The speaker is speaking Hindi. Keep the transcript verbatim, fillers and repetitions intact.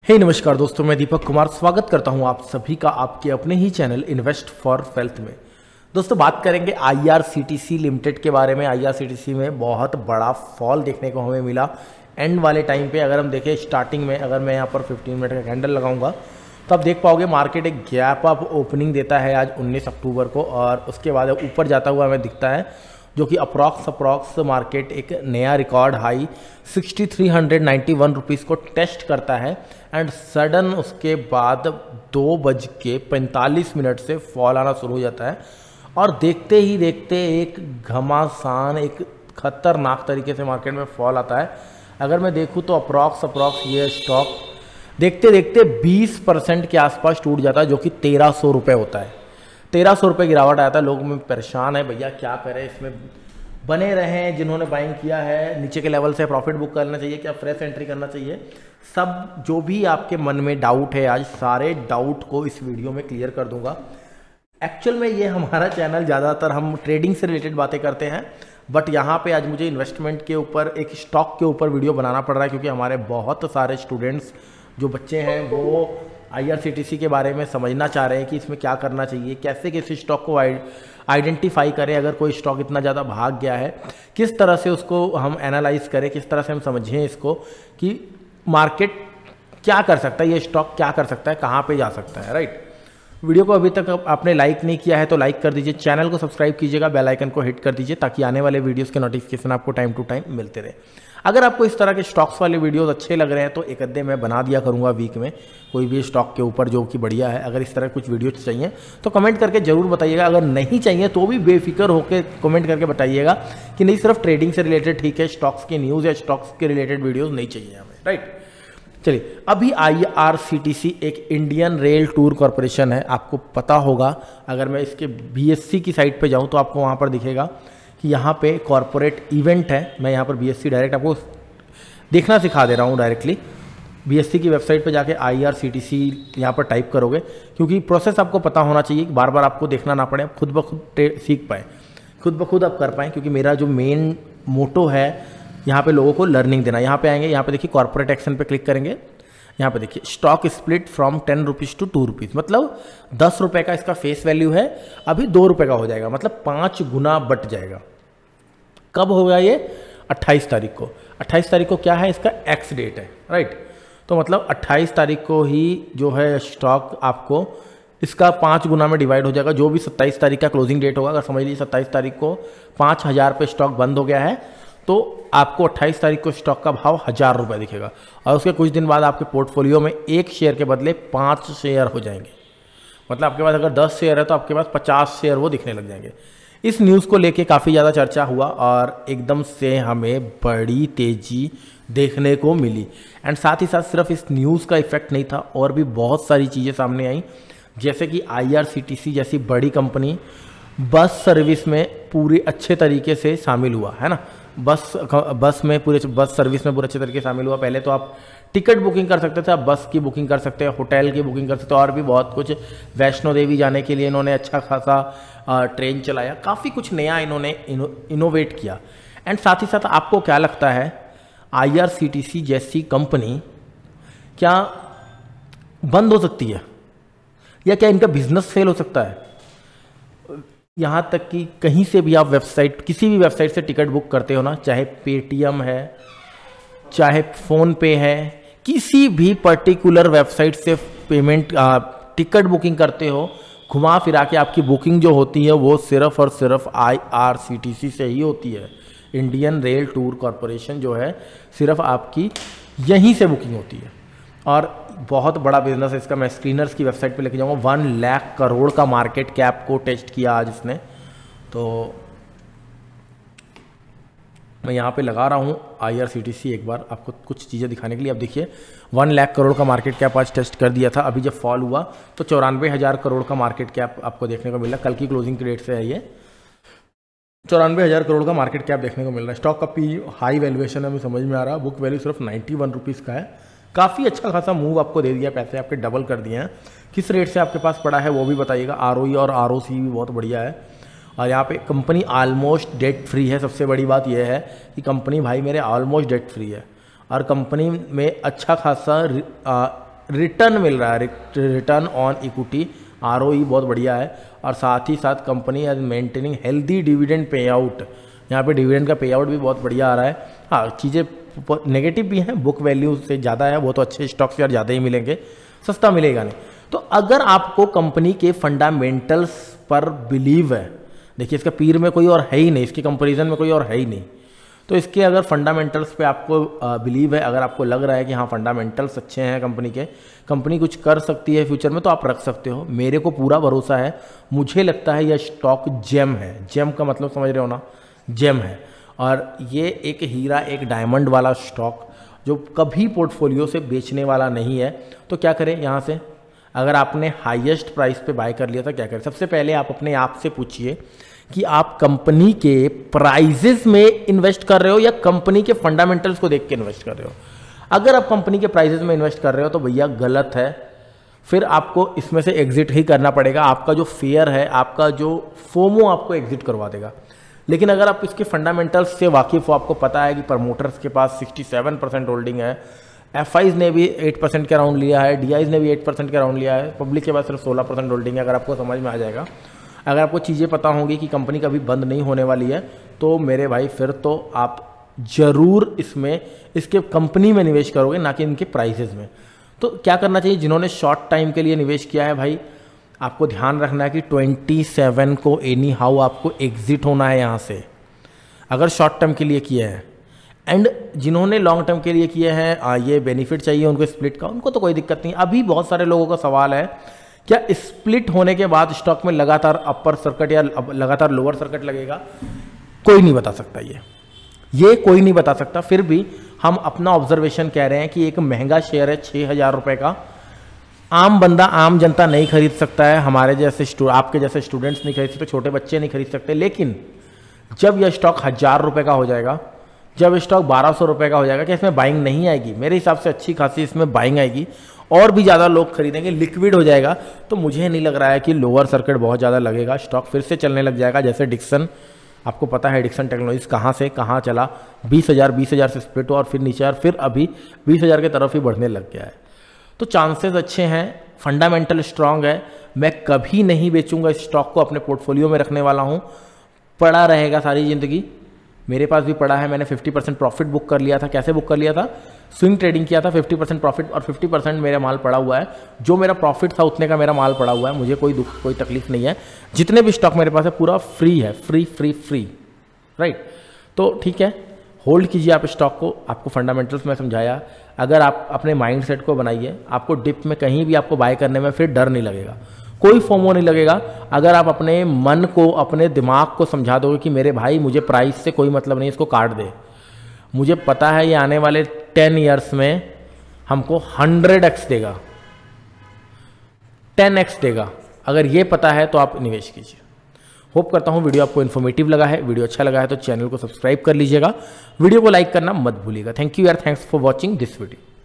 हे hey, नमस्कार दोस्तों, मैं दीपक कुमार स्वागत करता हूं आप सभी का आपके अपने ही चैनल इन्वेस्ट फॉर वेल्थ में। दोस्तों बात करेंगे आईआरसीटीसी लिमिटेड के बारे में। आईआरसीटीसी में बहुत बड़ा फॉल देखने को हमें मिला एंड वाले टाइम पे। अगर हम देखें स्टार्टिंग में, अगर मैं यहाँ पर पंद्रह मिनट का कैंडल लगाऊंगा तो आप देख पाओगे मार्केट एक गैप अप ओपनिंग देता है आज उन्नीस अक्टूबर को, और उसके बाद ऊपर जाता हुआ हमें दिखता है, जो कि अप्रॉक्स अप्रॉक्स मार्केट एक नया record high sixty three hundred ninety one rupees को टेस्ट करता है एंड सडन उसके बाद दो बज के पैंतालीस मिनट से फॉल आना शुरू हो जाता है। और देखते ही देखते एक घमासान, एक खतरनाक तरीके से मार्केट में फॉल आता है। अगर मैं देखूँ तो अप्रॉक्स अप्रॉक्स ये स्टॉक देखते देखते बीस परसेंट के आसपास टूट जाता है, जो कि तेरह सौ रुपये होता है। तेरह सौ रुपये गिरावट आया था। लोग में परेशान है, भैया क्या करें, इसमें बने रहें। जिन्होंने बाइंग किया है नीचे के लेवल से प्रॉफिट बुक करना चाहिए, क्या फ्रेश एंट्री करना चाहिए, सब जो भी आपके मन में डाउट है आज सारे डाउट को इस वीडियो में क्लियर कर दूंगा। एक्चुअल में ये हमारा चैनल ज़्यादातर हम ट्रेडिंग से रिलेटेड बातें करते हैं, बट यहाँ पे आज मुझे इन्वेस्टमेंट के ऊपर, एक स्टॉक के ऊपर वीडियो बनाना पड़ रहा है, क्योंकि हमारे बहुत सारे स्टूडेंट्स जो बच्चे हैं वो आईआरसीटीसी के बारे में समझना चाह रहे हैं कि इसमें क्या करना चाहिए, कैसे किसी स्टॉक को आइडेंटिफाई करें। अगर कोई स्टॉक इतना ज़्यादा भाग गया है, किस तरह से उसको हम एनालाइज करें, किस तरह से हम समझें इसको कि मार्केट क्या कर सकता है, ये स्टॉक क्या कर सकता है, कहाँ पे जा सकता है। राइट, वीडियो को अभी तक आपने लाइक नहीं किया है तो लाइक कर दीजिए, चैनल को सब्सक्राइब कीजिएगा, बेल आइकन को हिट कर दीजिए, ताकि आने वाले वीडियोस के नोटिफिकेशन आपको टाइम टू टाइम मिलते रहे। अगर आपको इस तरह के स्टॉक्स वाले वीडियोस अच्छे लग रहे हैं तो एक अद्धे मैं बना दिया करूंगा वीक में, कोई भी स्टॉक के ऊपर जो कि बढ़िया है। अगर इस तरह कुछ वीडियोस चाहिए तो कमेंट करके जरूर बताइएगा। अगर नहीं चाहिए तो भी बेफिक्र होकर कमेंट करके बताइएगा कि नहीं, सिर्फ ट्रेडिंग से रिलेटेड ठीक है, स्टॉक्स की न्यूज़ या स्टॉक्स के रिलेटेड वीडियोज़ नहीं चाहिए हमें। राइट, चलिए, अभी आईआरसीटीसी एक इंडियन रेल टूर कॉरपोरेशन है, आपको पता होगा। अगर मैं इसके बीएससी की साइट पे जाऊं तो आपको वहां पर दिखेगा कि यहाँ पे कॉरपोरेट इवेंट है। मैं यहाँ पर बीएससी डायरेक्ट आपको देखना सिखा दे रहा हूँ डायरेक्टली। बीएससी की वेबसाइट पे जाके आईआरसीटीसी यहाँ पर टाइप करोगे, क्योंकि प्रोसेस आपको पता होना चाहिए, बार बार आपको देखना ना पड़े, आप खुद ब खुद सीख पाएँ, खुद ब खुद आप कर पाएँ। क्योंकि मेरा जो मेन मोटो है यहाँ पे लोगों को लर्निंग देना। यहाँ पे आएंगे, यहाँ पे देखिए कॉर्पोरेट एक्शन पे क्लिक करेंगे, यहाँ पे देखिए stock split from ten rupees to two rupees, मतलब दस रुपये का इसका फेस वैल्यू है, अभी दो रुपये का हो जाएगा, मतलब पाँच गुना बढ़ जाएगा। कब होगा ये? अट्ठाईस तारीख को। अट्ठाईस तारीख को क्या है, इसका एक्स डेट है। राइट, तो मतलब अट्ठाईस तारीख को ही जो है स्टॉक आपको इसका पाँच गुना में डिवाइड हो जाएगा। जो भी सत्ताईस तारीख का क्लोजिंग डेट होगा, अगर समझ लीजिए सत्ताईस तारीख को पाँच हज़ार पे स्टॉक बंद हो गया है, तो आपको अट्ठाईस तारीख को स्टॉक का भाव हज़ार रुपये दिखेगा, और उसके कुछ दिन बाद आपके पोर्टफोलियो में एक शेयर के बदले पाँच शेयर हो जाएंगे। मतलब आपके पास अगर दस शेयर है तो आपके पास पचास शेयर वो दिखने लग जाएंगे। इस न्यूज़ को लेके काफ़ी ज़्यादा चर्चा हुआ और एकदम से हमें बड़ी तेज़ी देखने को मिली। एंड साथ ही साथ सिर्फ इस न्यूज़ का इफेक्ट नहीं था, और भी बहुत सारी चीज़ें सामने आई, जैसे कि आईआरसीटीसी जैसी बड़ी कंपनी बस सर्विस में पूरे अच्छे तरीके से शामिल हुआ है ना। बस बस में पूरे बस सर्विस में पूरे अच्छे तरीके से शामिल हुआ। पहले तो आप टिकट बुकिंग कर सकते थे, आप बस की बुकिंग कर सकते हैं, होटल की बुकिंग कर सकते हैं, और भी बहुत कुछ। वैष्णो देवी जाने के लिए इन्होंने अच्छा खासा ट्रेन चलाया, काफ़ी कुछ नया इन्होंने इनो, इनोवेट किया। एंड साथ ही साथ आपको क्या लगता है, आईआरसीटीसी जैसी कंपनी क्या बंद हो सकती है, या क्या इनका बिजनेस फेल हो सकता है? यहाँ तक कि कहीं से भी आप वेबसाइट, किसी भी वेबसाइट से टिकट बुक करते हो ना, चाहे पेटीएम है, चाहे फ़ोन पे है, किसी भी पर्टिकुलर वेबसाइट से पेमेंट टिकट बुकिंग करते हो, घुमा फिरा के आपकी बुकिंग जो होती है वो सिर्फ और सिर्फ आईआरसीटीसी से ही होती है। इंडियन रेल टूर कॉरपोरेशन जो है, सिर्फ आपकी यहीं से बुकिंग होती है, और बहुत बड़ा बिजनेस है इसका। मैं स्क्रीनर्स की वेबसाइट पे लेके जाऊंगा। वन लाख करोड़ का मार्केट कैप को टेस्ट किया आज इसने। तो मैं यहाँ पे लगा रहा हूँ आईआरसीटीसी, एक बार आपको कुछ चीज़ें दिखाने के लिए। अब देखिए, वन लाख करोड़ का मार्केट कैप आज टेस्ट कर दिया था। अभी जब फॉल हुआ तो चौरानवे हज़ार करोड़ का मार्केट कैप आपको देखने को मिला। कल की क्लोजिंग डेट से है ये, चौरानवे हज़ार करोड़ का मार्केट कैप देखने को मिल रहा है। स्टॉक का पी हाई वैल्यूएशन है, हमें समझ में आ रहा है। बुक वैल्यू सिर्फ नाइन्टी वन रुपीज़ का है। काफ़ी अच्छा खासा मूव आपको दे दिया, पैसे आपके डबल कर दिए हैं। किस रेट से आपके पास पड़ा है वो भी बताइएगा। आरओई और आरओसी भी बहुत बढ़िया है, और यहाँ पे कंपनी ऑलमोस्ट डेट फ्री है। सबसे बड़ी बात यह है कि कंपनी भाई मेरे ऑलमोस्ट डेट फ्री है, और कंपनी में अच्छा खासा रिटर्न मिल रहा है, return on equity R O E बहुत बढ़िया है, और साथ ही साथ company as maintaining healthy dividend pay out, यहाँ पे डिविडेंड का पे आउट भी बहुत बढ़िया आ रहा है। हाँ, चीज़ें नेगेटिव भी हैं, बुक वैल्यू से ज़्यादा है, वो तो अच्छे स्टॉक्स यार ज़्यादा ही मिलेंगे, सस्ता मिलेगा नहीं। तो अगर आपको कंपनी के फंडामेंटल्स पर बिलीव है, देखिए इसका पीर में कोई और है ही नहीं, इसके कंपैरिजन में कोई और है ही नहीं, तो इसके अगर फंडामेंटल्स पे आपको बिलीव है, अगर आपको लग रहा है कि हाँ फंडामेंटल्स अच्छे हैं कंपनी के, कंपनी कुछ कर सकती है फ्यूचर में, तो आप रख सकते हो। मेरे को पूरा भरोसा है, मुझे लगता है यह स्टॉक जेम है। जेम का मतलब समझ रहे हो ना, जेम है, और ये एक हीरा एक डायमंड वाला स्टॉक जो कभी पोर्टफोलियो से बेचने वाला नहीं है। तो क्या करें यहाँ से, अगर आपने हाईएस्ट प्राइस पे बाय कर लिया था क्या करें? सबसे पहले आप अपने आप से पूछिए कि आप कंपनी के प्राइजेस में इन्वेस्ट कर रहे हो या कंपनी के फंडामेंटल्स को देख के इन्वेस्ट कर रहे हो। अगर आप कंपनी के प्राइजेस में इन्वेस्ट कर रहे हो तो भैया गलत है, फिर आपको इसमें से एग्जिट ही करना पड़ेगा। आपका जो फेयर है, आपका जो फोमो आपको एग्जिट करवा देगा। लेकिन अगर आप इसके फंडामेंटल्स से वाकिफ हो, आपको पता है कि प्रमोटर्स के पास सड़सठ परसेंट होल्डिंग है, एफ आईज ने भी आठ परसेंट के राउंड लिया है, डी आईज ने भी आठ परसेंट के राउंड लिया है, पब्लिक के पास सिर्फ सोलह परसेंट होल्डिंग है। अगर आपको समझ में आ जाएगा, अगर आपको चीज़ें पता होंगी कि कंपनी कभी बंद नहीं होने वाली है, तो मेरे भाई फिर तो आप जरूर इसमें इसके कंपनी में निवेश करोगे, ना कि इनके प्राइसेस में। तो क्या करना चाहिए, जिन्होंने शॉर्ट टाइम के लिए निवेश किया है भाई, आपको ध्यान रखना है कि सत्ताईस को एनी हाउ आपको एग्जिट होना है यहाँ से, अगर शॉर्ट टर्म के लिए किया है। एंड जिन्होंने लॉन्ग टर्म के लिए किए हैं, ये बेनिफिट चाहिए उनको स्प्लिट का, उनको तो कोई दिक्कत नहीं। अभी बहुत सारे लोगों का सवाल है, क्या स्प्लिट होने के बाद स्टॉक में लगातार अपर सर्किट या लगातार लोअर सर्किट लगेगा? कोई नहीं बता सकता, ये ये कोई नहीं बता सकता। फिर भी हम अपना ऑब्जर्वेशन कह रहे हैं कि एक महंगा शेयर है, छः हज़ार रुपये का, आम बंदा आम जनता नहीं खरीद सकता है, हमारे जैसे आपके जैसे स्टूडेंट्स नहीं खरीद सकते, छोटे बच्चे नहीं खरीद सकते। लेकिन जब यह स्टॉक हज़ार रुपये का हो जाएगा, जब स्टॉक बारह सौ रुपये का हो जाएगा, क्या इसमें बाइंग नहीं आएगी? मेरे हिसाब से अच्छी खासी इसमें बाइंग आएगी और भी ज़्यादा लोग खरीदेंगे, लिक्विड हो जाएगा। तो मुझे नहीं लग रहा है कि लोअर सर्किट बहुत ज़्यादा लगेगा, स्टॉक फिर से चलने लग जाएगा। जैसे डिक्सन, आपको पता है डिक्सन टेक्नोलॉजीज कहाँ से कहाँ चला, बीस हज़ार बीस हज़ार से स्प्लिट हुआ और फिर नीचे, और फिर अभी बीस हज़ार की तरफ ही बढ़ने लग गया है। तो चांसेस अच्छे हैं, फंडामेंटल स्ट्रांग है। मैं कभी नहीं बेचूंगा इस स्टॉक को, अपने पोर्टफोलियो में रखने वाला हूँ, पड़ा रहेगा सारी ज़िंदगी। मेरे पास भी पड़ा है, मैंने पचास परसेंट प्रॉफिट बुक कर लिया था। कैसे बुक कर लिया था? स्विंग ट्रेडिंग किया था, पचास परसेंट प्रॉफिट और पचास परसेंट मेरा माल पड़ा हुआ है। जो मेरा प्रॉफिट था उतने का मेरा माल पड़ा हुआ है, मुझे कोई दुख कोई तकलीफ नहीं है। जितने भी स्टॉक मेरे पास है पूरा फ्री है, फ्री फ्री फ्री राइट। तो ठीक है, होल्ड कीजिए आप स्टॉक को। आपको फंडामेंटल्स में समझाया, अगर आप अपने माइंड सेट को बनाइए, आपको डिप में कहीं भी आपको बाय करने में फिर डर नहीं लगेगा, कोई फोमो नहीं लगेगा। अगर आप अपने मन को, अपने दिमाग को समझा दोगे कि मेरे भाई मुझे प्राइस से कोई मतलब नहीं, इसको काट दे, मुझे पता है ये आने वाले टेन ईयर्स में हमको हंड्रेड एक्स देगा, टेन एक्स देगा, अगर ये पता है तो आप निवेश कीजिए। होप करता हूँ वीडियो आपको इन्फॉर्मेटिव लगा है। वीडियो अच्छा लगा है तो चैनल को सब्सक्राइब कर लीजिएगा, वीडियो को लाइक करना मत भूलिएगा। थैंक यू यार, thanks for watching this video.